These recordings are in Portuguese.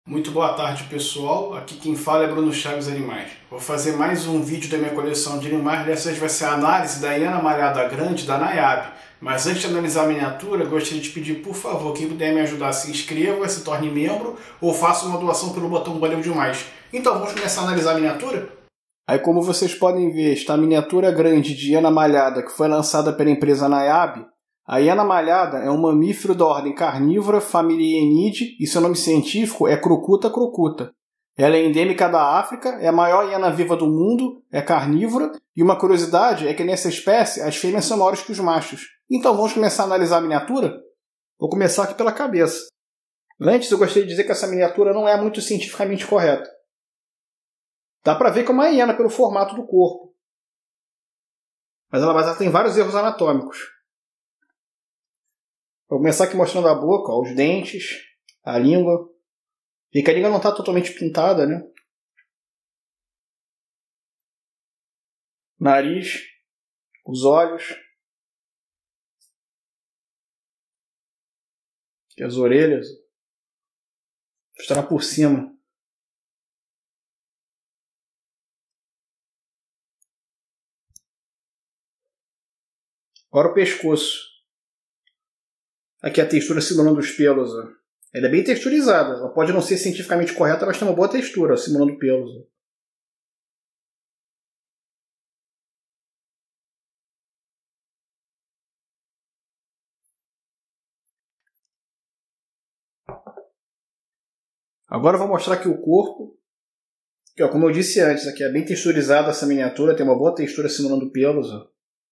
Muito boa tarde, pessoal. Aqui quem fala é Bruno Chaves Animais. Vou fazer mais um vídeo da minha coleção de animais. Dessa vez vai ser a análise da hiena malhada grande da Nayab. Mas antes de analisar a miniatura, gostaria de pedir, por favor, quem puder me ajudar, se inscreva, se torne membro ou faça uma doação pelo botão Valeu Demais. Então, vamos começar a analisar a miniatura? Aí, como vocês podem ver, está a miniatura grande de hiena malhada que foi lançada pela empresa Nayab. A hiena malhada é um mamífero da ordem carnívora, família Hienidae, e seu nome científico é Crocuta crocuta. Ela é endêmica da África, é a maior hiena viva do mundo, é carnívora, e uma curiosidade é que nessa espécie as fêmeas são maiores que os machos. Então vamos começar a analisar a miniatura? Vou começar aqui pela cabeça. Antes eu gostaria de dizer que essa miniatura não é muito cientificamente correta. Dá para ver que é uma hiena pelo formato do corpo. Mas ela tem vários erros anatômicos. Vou começar aqui mostrando a boca, ó, os dentes, a língua. Vê que a língua não está totalmente pintada, né? Nariz, os olhos, aqui as orelhas. Vou mostrar por cima. Agora o pescoço. Aqui a textura simulando os pelos. Ó. Ela é bem texturizada. Ela pode não ser cientificamente correta, mas tem uma boa textura, ó, simulando pelos. Ó. Agora eu vou mostrar aqui o corpo. Que, ó, como eu disse antes, aqui é bem texturizada essa miniatura, tem uma boa textura simulando pelos. Ó.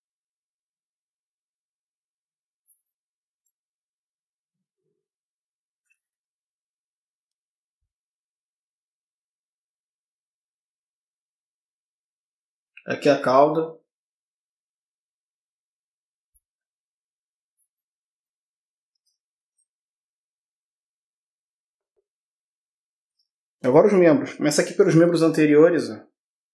Aqui a cauda. Agora os membros. Começa aqui pelos membros anteriores. Ó.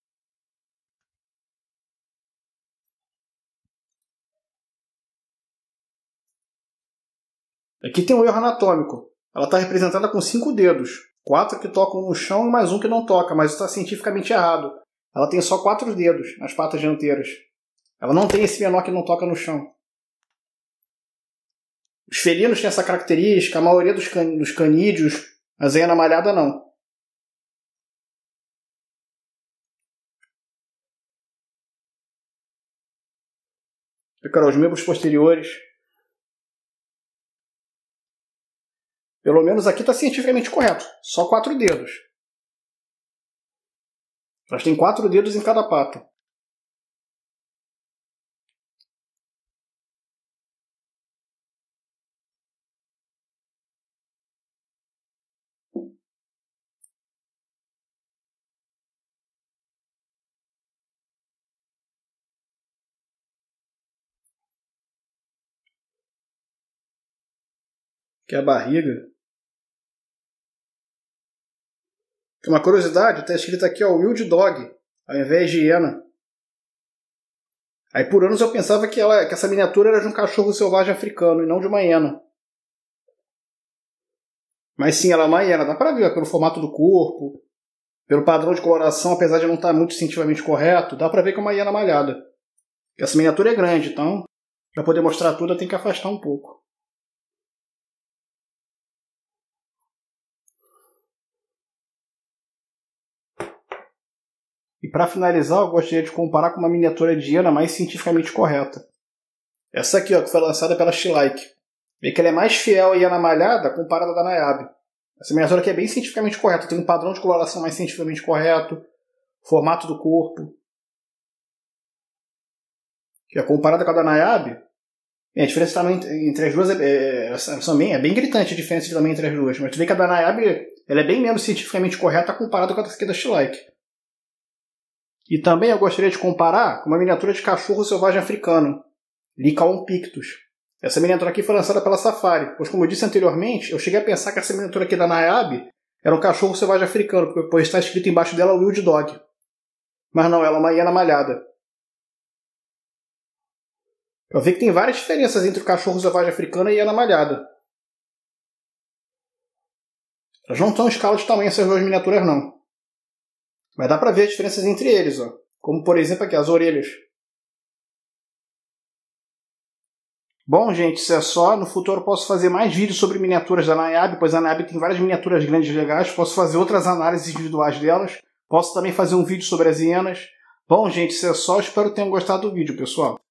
Aqui tem um erro anatômico. Ela está representada com 5 dedos. 4 que tocam no chão e mais um que não toca, mas isso está cientificamente errado. Ela tem só 4 dedos nas patas dianteiras. Ela não tem esse menor que não toca no chão. Os felinos têm essa característica, a maioria dos canídeos, mas a hiena malhada não. Agora, os membros posteriores. Pelo menos aqui está cientificamente correto. Só 4 dedos. Elas têm 4 dedos em cada pata. Que é a barriga. Uma curiosidade, está escrito aqui, ó, Wild Dog, ao invés de hiena. Aí por anos eu pensava que essa miniatura era de um cachorro selvagem africano e não de uma hiena. Mas sim, ela é uma hiena, dá pra ver pelo formato do corpo, pelo padrão de coloração, apesar de não estar muito cientificamente correto, dá pra ver que é uma hiena malhada. Essa miniatura é grande, então, para poder mostrar tudo, eu tenho que afastar um pouco. E para finalizar, eu gostaria de comparar com uma miniatura de hiena mais cientificamente correta. Essa aqui, ó, que foi lançada pela Schleich. Vê que ela é mais fiel à hiena malhada comparada da Nayab. Essa miniatura aqui é bem cientificamente correta, tem um padrão de coloração mais cientificamente correto, formato do corpo. Que é comparada com a da Nayab, a diferença também entre as duas é bem gritante a diferença também entre as duas. Mas tu vê que a da Nayab ela é bem menos cientificamente correta comparada com a aqui da Schleich. E também eu gostaria de comparar com uma miniatura de cachorro selvagem africano, Lycaon pictus. Essa miniatura aqui foi lançada pela Safari, pois como eu disse anteriormente, eu cheguei a pensar que essa miniatura aqui da Nayab era um cachorro selvagem africano, pois está escrito embaixo dela Wild Dog. Mas não, ela é uma hiena malhada. Eu vi que tem várias diferenças entre o cachorro selvagem africano e a hiena malhada. Elas não estão em escala de tamanho essas duas miniaturas não. Mas dá pra ver as diferenças entre eles, ó. Como por exemplo aqui, as orelhas. Bom, gente, isso é só. No futuro eu posso fazer mais vídeos sobre miniaturas da Nayab, pois a Nayab tem várias miniaturas grandes e legais. Posso fazer outras análises individuais delas. Posso também fazer um vídeo sobre as hienas. Bom, gente, isso é só. Espero que tenham gostado do vídeo, pessoal.